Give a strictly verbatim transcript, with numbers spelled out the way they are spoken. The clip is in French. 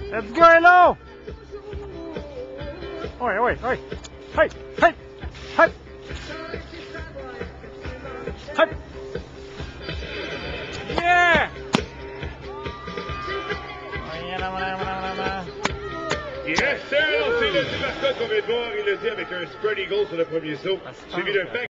Let's go, hello! Oi, oi, oi! Hey, hey, hey! Hey! Yeah! Yes, sir! C'est le mascotte qu'on vient de voir. Il le dit avec un spread eagle sur le premier saut. Suivi d'un